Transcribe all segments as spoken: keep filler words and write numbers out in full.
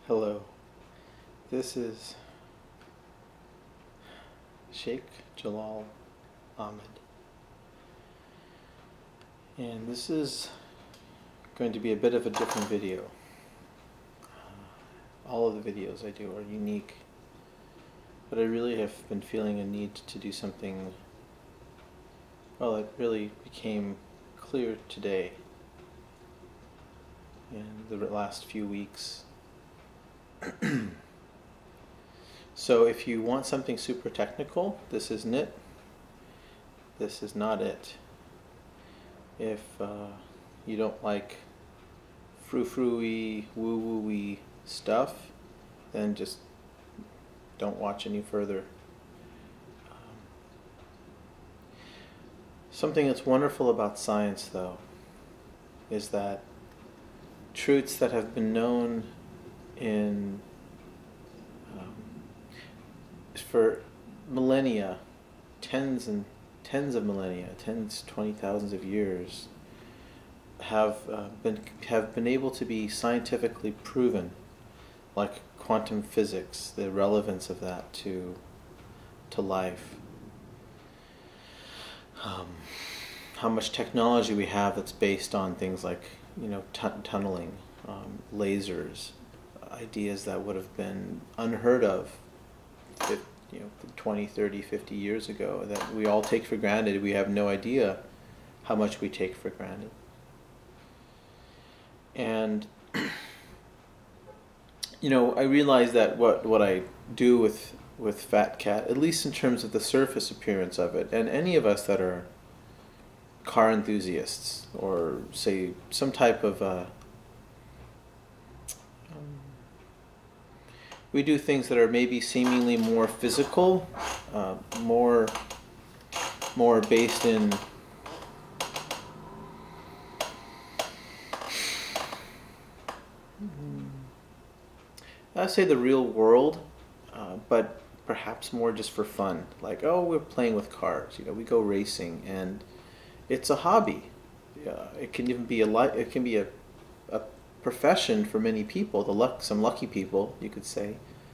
Hello, this is Shaikh, Jalal, Ahmad, and this is going to be a bit of a different video. Uh, all of the videos I do are unique, but I really have been feeling a need to do something, well, it really became clear today in the last few weeks. So if you want something super technical, this isn't it. This is not it. If uh, you don't like frou-frou-y, woo-woo-y stuff, then just don't watch any further. Um, something that's wonderful about science, though, is that truths that have been known in um, for millennia, tens and tens of millennia, tens, twenty thousands of years, have uh, been have been able to be scientifically proven, like quantum physics, the relevance of that to to life. Um, how much technology we have that's based on things like, you know, t tunneling, um, lasers, ideas that would have been unheard of, you know, twenty, thirty, fifty years ago, that we all take for granted. We have no idea how much we take for granted. And you know, I realize that what what I do with with Fat Cat, at least in terms of the surface appearance of it, and any of us that are car enthusiasts, or say some type of uh, um, we do things that are maybe seemingly more physical, uh, more more based in I say the real world, uh, but perhaps more just for fun. Like, oh, we're playing with cars. You know, we go racing, and it's a hobby. Uh, it can even be a li it can be a a profession for many people. The luck, some lucky people, you could say.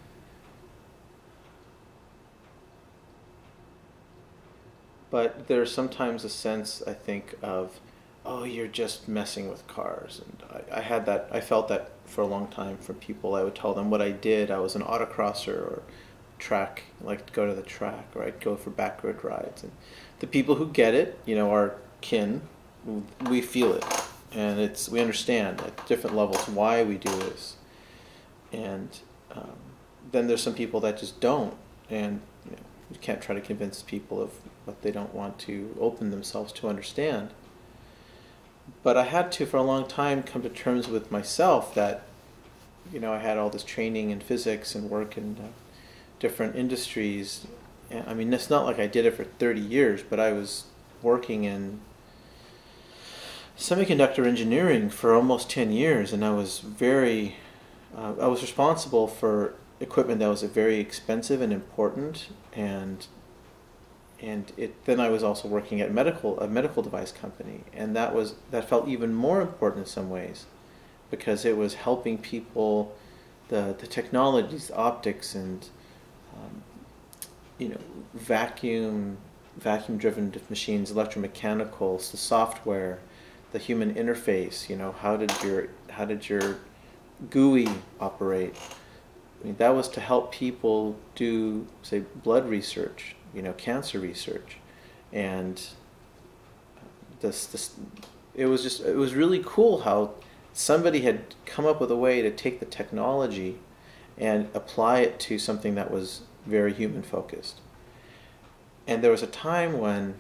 But there's sometimes a sense, I think, of, oh, you're just messing with cars. And I, I had that, I felt that for a long time from people. I would tell them what I did. I was an autocrosser or track, I like to go to the track, or I'd go for backroad rides. And the people who get it, you know, our kin, we feel it. And it's, we understand at different levels why we do this. And um, then there's some people that just don't. And you know, you can't try to convince people of what they don't want to open themselves to understand. But I had to, for a long time, come to terms with myself that, you know, I had all this training in physics and work in uh, different industries. And, I mean, it's not like I did it for thirty years, but I was working in semiconductor engineering for almost ten years, and I was very, uh, I was responsible for equipment that was very expensive and important, and and it then I was also working at medical a medical device company, and that was that felt even more important in some ways, because it was helping people, the the technologies, the optics, and um, you know, vacuum vacuum driven machines, electromechanicals, the software, the human interface. You know, how did your how did your G U I operate? I mean, that was to help people do, say, blood research, you know, cancer research, and this this it was just it was really cool how somebody had come up with a way to take the technology and apply it to something that was very human focused. And there was a time when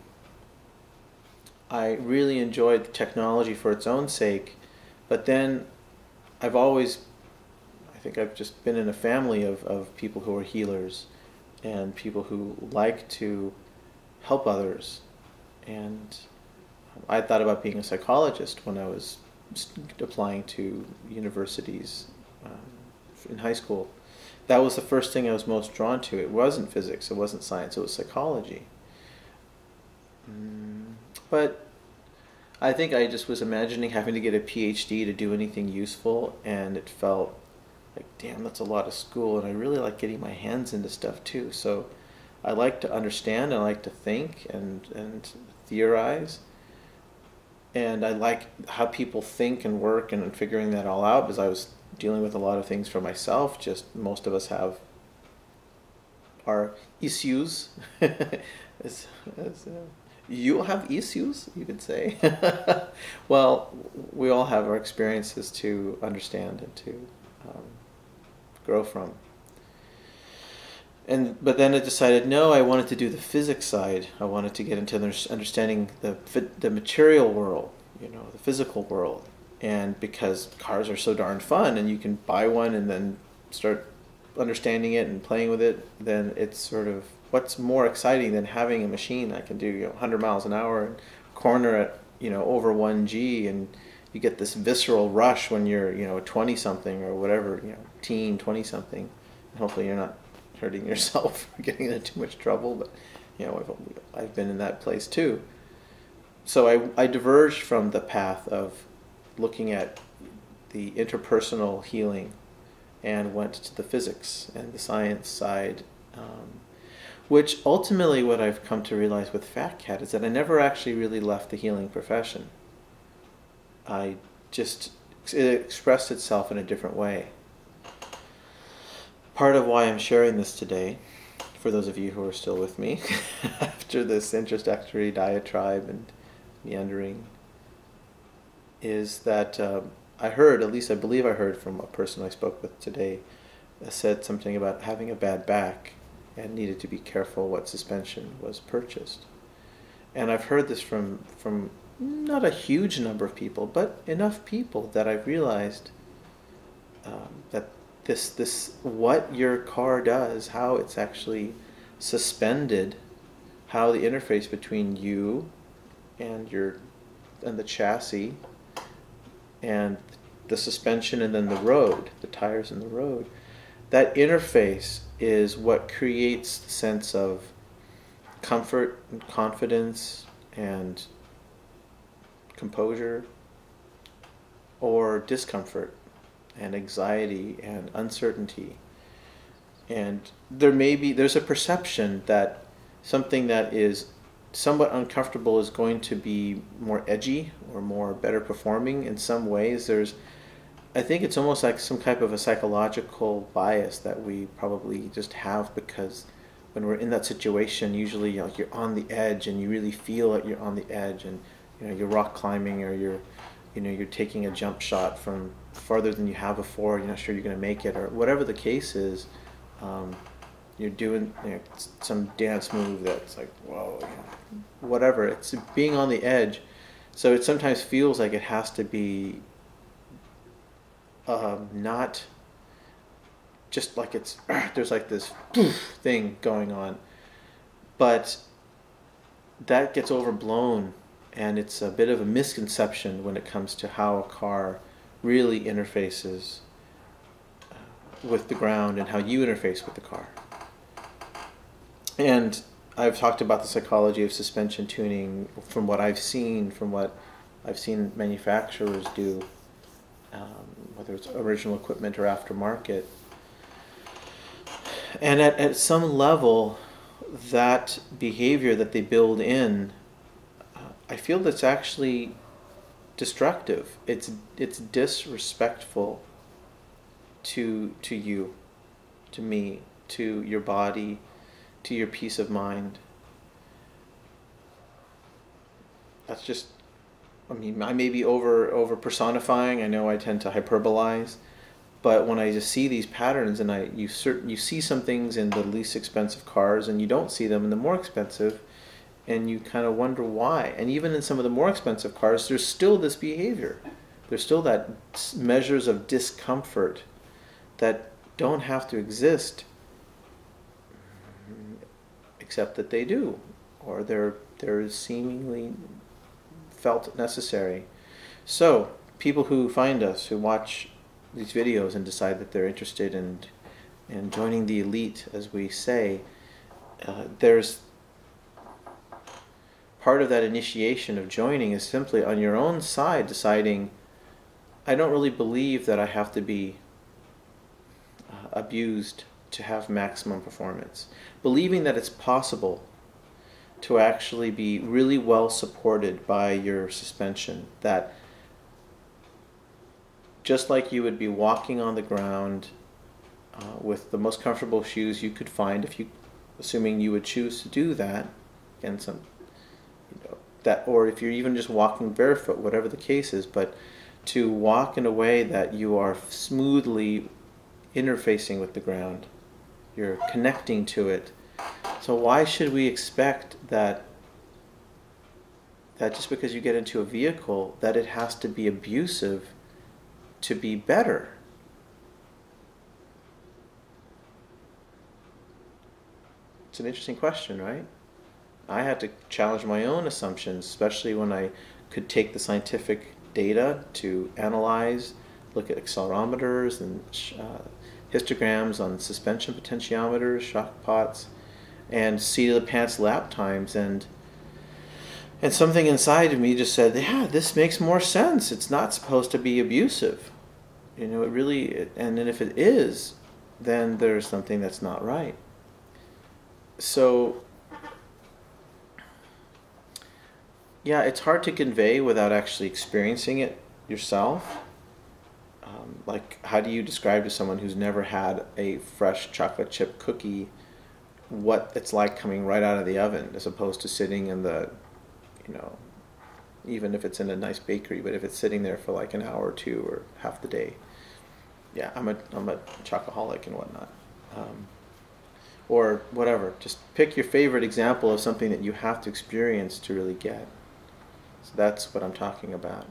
I really enjoyed the technology for its own sake, but then I've always, I think I've just been in a family of, of people who are healers and people who like to help others. And I thought about being a psychologist when I was applying to universities um, in high school. That was the first thing I was most drawn to. It wasn't physics, it wasn't science, it was psychology. Mm, but I think I just was imagining having to get a PhD to do anything useful, and it felt like, damn, that's a lot of school, and I really like getting my hands into stuff too. So I like to understand, and I like to think and and theorize, and I like how people think and work and figuring that all out, because I was dealing with a lot of things for myself. Just most of us have our issues. as, as, uh, you have issues, you could say. Well, we all have our experiences to understand and to um, grow from. And but then I decided, no, I wanted to do the physics side. I wanted to get into understanding the the material world, you know, the physical world. And because cars are so darn fun, and you can buy one and then start understanding it and playing with it, then it's sort of, what's more exciting than having a machine that can do, you know, one hundred miles an hour and corner at, you know, over one G, and you get this visceral rush when you're, you know, twenty something or whatever, you know, teen, twenty something. Hopefully you're not hurting yourself or getting into too much trouble, but you know, I've, I've been in that place too. So I, I diverged from the path of looking at the interpersonal healing and went to the physics and the science side, um, which ultimately what I've come to realize with Fat Cat is that I never actually really left the healing profession. I just, it expressed itself in a different way. Part of why I'm sharing this today, for those of you who are still with me, after this introductory diatribe and meandering, is that um, I heard, at least I believe I heard from a person I spoke with today, uh, said something about having a bad back and needed to be careful what suspension was purchased. And I've heard this from, from not a huge number of people, but enough people that I've realized um, that this this what your car does, how it's actually suspended, how the interface between you and your and the chassis and the suspension and then the road, the tires and the road, that interface is what creates the sense of comfort and confidence and composure, or discomfort and anxiety and uncertainty. And there may be, there's a perception that something that is somewhat uncomfortable is going to be more edgy or more better performing in some ways. There's, I think it's almost like some type of a psychological bias that we probably just have, because when we're in that situation, usually, you know, you're on the edge and you really feel that you're on the edge, and you know, you're rock climbing, or you're, you know, you're taking a jump shot from farther than you have before. You're not sure you're going to make it, or whatever the case is. Um, you're doing, you know, some dance move that's like, whoa, you know, whatever. It's being on the edge. So it sometimes feels like it has to be um, not just like it's, there's like this thing going on. But that gets overblown, and it's a bit of a misconception when it comes to how a car really interfaces uh, with the ground and how you interface with the car. And I've talked about the psychology of suspension tuning from what I've seen, from what I've seen manufacturers do, um, whether it's original equipment or aftermarket. And at, at some level, that behavior that they build in, uh, I feel that's actually destructive. It's it's disrespectful to to you, to me, to your body, to your peace of mind. That's just, I mean, I may be over over personifying. I know I tend to hyperbolize, but when I just see these patterns, and I you certain you see some things in the least expensive cars, and you don't see them in the more expensive, and you kind of wonder why. And even in some of the more expensive cars, there's still this behavior. There's still that measures of discomfort that don't have to exist, except that they do, or they're they're seemingly felt necessary. So people who find us, who watch these videos and decide that they're interested in in joining the elite, as we say, uh, there's part of that initiation of joining is simply on your own side deciding, I don't really believe that I have to be abused to have maximum performance. Believing that it's possible to actually be really well supported by your suspension, that just like you would be walking on the ground uh, with the most comfortable shoes you could find, if you, assuming you would choose to do that, and some, you know, that, or if you're even just walking barefoot, whatever the case is, but to walk in a way that you are smoothly interfacing with the ground, you're connecting to it. So why should we expect that that just because you get into a vehicle that it has to be abusive to be better? It's an interesting question, right? I had to challenge my own assumptions, especially when I could take the scientific data to analyze, look at accelerometers and uh, histograms on suspension potentiometers, shock pots, and seat of the pants lap times, and and something inside of me just said, yeah, this makes more sense. It's not supposed to be abusive. You know, it really, and then if it is, then there's something that's not right. So, yeah, it's hard to convey without actually experiencing it yourself. Um, like, how do you describe to someone who's never had a fresh chocolate chip cookie what it's like coming right out of the oven, as opposed to sitting in the, you know, even if it's in a nice bakery, but if it's sitting there for like an hour or two or half the day. Yeah, I'm a I'm a chocoholic and whatnot. Um, or whatever. Just pick your favorite example of something that you have to experience to really get. So that's what I'm talking about.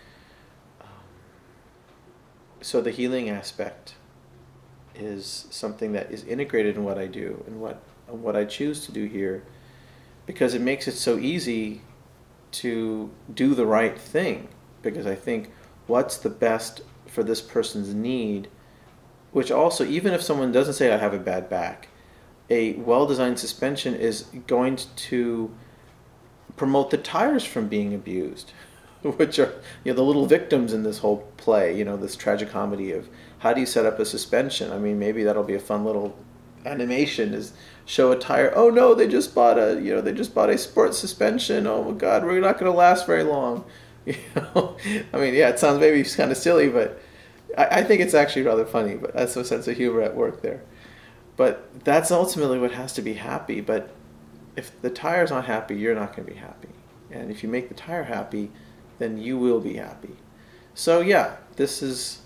So the healing aspect is something that is integrated in what I do and what and what I choose to do here, because it makes it so easy to do the right thing, because I think what's the best for this person's need, which also, even if someone doesn't say I have a bad back, a well-designed suspension is going to promote the tires from being abused, which are, you know, the little victims in this whole play, you know, this tragicomedy of how do you set up a suspension. I mean, maybe that'll be a fun little animation, is show a tire, oh no, they just bought a, you know, they just bought a sports suspension, oh my god, we're not going to last very long. You know, I mean, yeah, it sounds maybe kind of silly, but I, I think it's actually rather funny, but that's a sense of humor at work there. But that's ultimately what has to be happy. But if the tire's not happy, you're not going to be happy. And if you make the tire happy, then you will be happy. So yeah, this is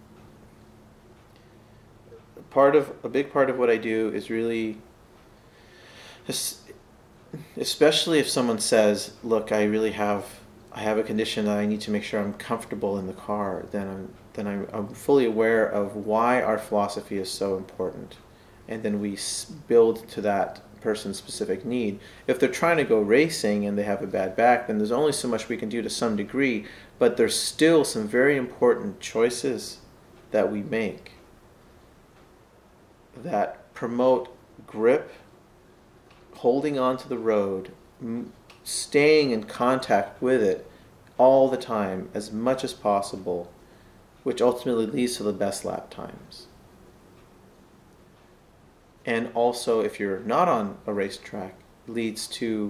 part of, a big part of what I do is really, especially if someone says, look, I really have, I have a condition that I need to make sure I'm comfortable in the car, then I'm, then I'm, I'm fully aware of why our philosophy is so important. And then we build to that person's specific need. If they're trying to go racing and they have a bad back, then there's only so much we can do to some degree, but there's still some very important choices that we make that promote grip, holding onto the road, staying in contact with it all the time as much as possible, which ultimately leads to the best lap times. And also, if you're not on a racetrack, leads to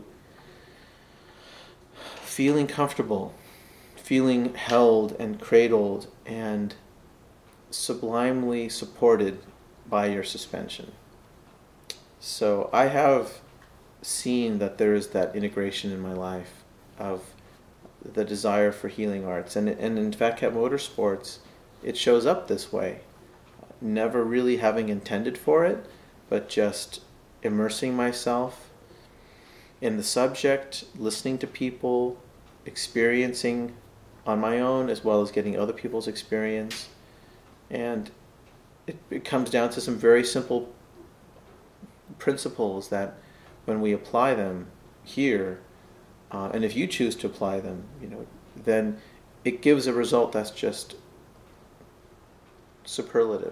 feeling comfortable, feeling held and cradled and sublimely supported by your suspension. So I have seen that there is that integration in my life of the desire for healing arts. And, and in fact, at Motorsports, it shows up this way. Never really having intended for it, but just immersing myself in the subject, listening to people, experiencing on my own as well as getting other people's experience. And it, it comes down to some very simple principles that when we apply them here, uh, and if you choose to apply them, you know, then it gives a result that's just superlative.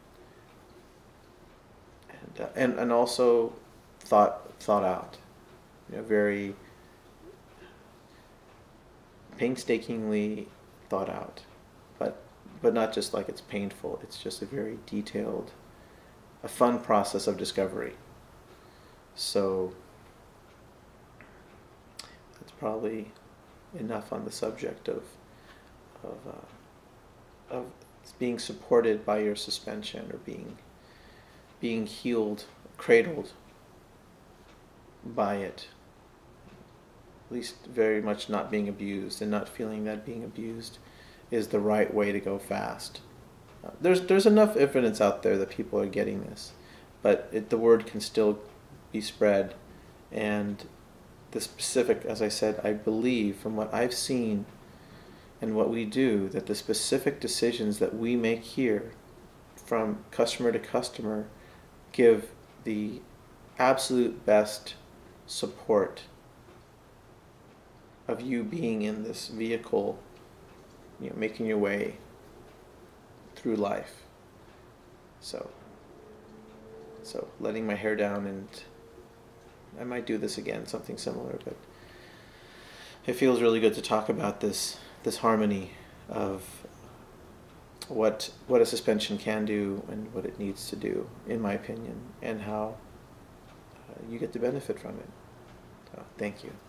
Uh, and and also thought thought out, you know, very painstakingly thought out. But but not just like it's painful. It's just a very detailed, a fun process of discovery. So that's probably enough on the subject of of uh, of being supported by your suspension, or being being healed, cradled by it. At least very much not being abused, and not feeling that being abused is the right way to go fast. Uh, there's there's enough evidence out there that people are getting this, but it, the word can still be spread, and the specific, as I said, I believe from what I've seen and what we do, that the specific decisions that we make here from customer to customer give the absolute best support of you being in this vehicle, you know, making your way through life. So, so letting my hair down, and I might do this again, something similar, but it feels really good to talk about this this harmony of what what a suspension can do and what it needs to do, in my opinion, and how uh, you get to benefit from it. So, thank you.